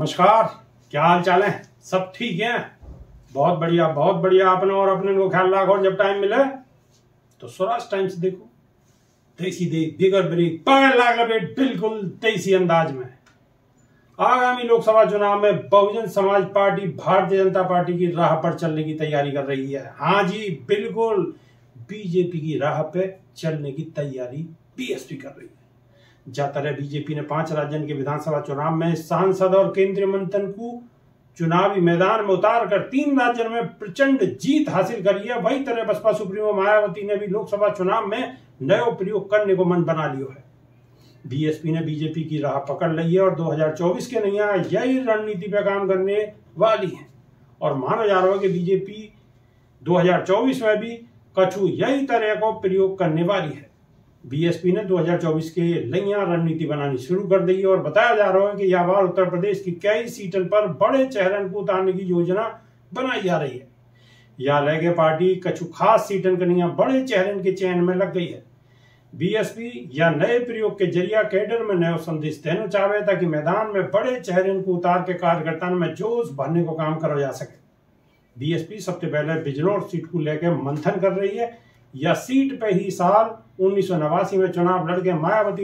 नमस्कार। क्या हाल चाल है? सब ठीक है? बहुत बढ़िया बहुत बढ़िया। अपने और अपने को ख्याल रखो और जब टाइम मिले तो स्वराज टाइम्स देखो। देसी देख बिगर ब्रेक पकड़ लाग लपेट बिल्कुल देसी अंदाज में। आगामी लोकसभा चुनाव में बहुजन समाज पार्टी भारतीय जनता पार्टी की राह पर चलने की तैयारी कर रही है। हाँ जी बिल्कुल, बीजेपी की राह पे चलने की तैयारी बीएसपी कर रही है। जहां तरह बीजेपी ने 5 राज्यों के विधानसभा चुनाव में सांसद और केंद्रीय मंत्रियों को चुनावी मैदान में उतार कर 3 राज्यों में प्रचंड जीत हासिल करी है, वही तरह बसपा सुप्रीमो मायावती ने भी लोकसभा चुनाव में नया प्रयोग करने को मन बना लिया है। बीएसपी ने बीजेपी की राह पकड़ ली है और 2024 के नैया यही रणनीति पर काम करने वाली है और माना जा रहा है कि बीजेपी 2024 में भी कछु यही तरह को प्रयोग करने वाली है। बीएसपी ने 2024 के नैया रणनीति बनानी शुरू कर दी है और बताया जा रहा है कि यह बार उत्तर प्रदेश की कई सीटों पर बड़े चेहरों को उतारने की योजना बनाई जा रही है। यह लेके पार्टी कछु खास सीटों के नैया बड़े चेहरों के चयन में लग गई है। बीएसपी या नए प्रयोग के जरिए कैडर में नया संदेश देना चाहे ताकि मैदान में बड़े चेहरों को उतार के कार्यकर्ताओं में जोश भरने को काम करा जा सके। बीएसपी सबसे पहले बिजनौर सीट को लेकर मंथन कर रही है। यह सीट पे ही साल 1989 में चुनाव लड़के मायावती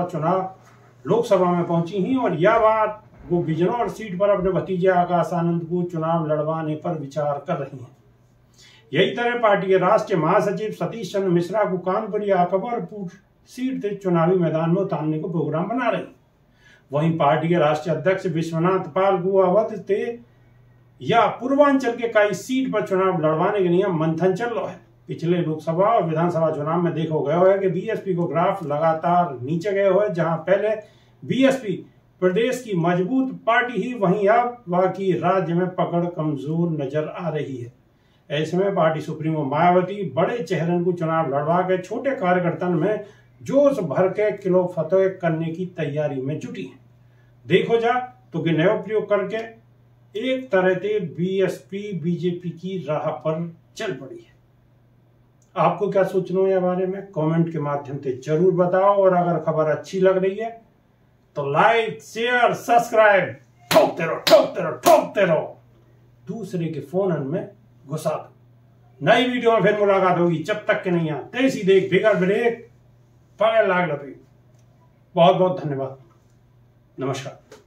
लोकसभा में पहुंची ही और यह बार वो बिजनौर सीट पर अपने भतीजे आकाश आनंद को चुनाव लड़वाने पर विचार कर रही हैं। यही तरह पार्टी के राष्ट्रीय महासचिव सतीश चंद्र मिश्रा को कानपुर या अकबरपुर सीट से चुनावी मैदान में उतारने को प्रोग्राम बना रही। वहीं पार्टी के राष्ट्रीय अध्यक्ष विश्वनाथ पाल को अवध या पूर्वांचल के कई सीट पर चुनाव लड़वाने के लिए मंथन चल रहा है। पिछले लोकसभा और विधानसभा चुनाव में देखा गया है कि बीएसपी को ग्राफ लगातार नीचे गए हुए, जहां पहले बीएसपी प्रदेश की मजबूत पार्टी ही वहीं अब बाकी राज्य में पकड़ कमजोर नजर आ रही है। ऐसे में पार्टी सुप्रीमो मायावती बड़े चेहरों को चुनाव लड़वा के छोटे कार्यकर्ताओं में जोश भर के किलो फतेह करने की तैयारी में जुटी है। देखो जा तो कि नया प्रयोग करके एक तरह से बीएसपी बीजेपी की राह पर चल पड़ी है। आपको क्या सोचना है बारे में कमेंट के माध्यम से जरूर बताओ और अगर खबर अच्छी लग रही है तो लाइक शेयर सब्सक्राइब ठोकते रहो दूसरे के फोन में घुसा दो। नई वीडियो में फिर मुलाकात होगी, जब तक के नहीं आते देसी देख बिगर ब्रेक पकड़ लाग लपेट। बहुत बहुत धन्यवाद। नमस्कार।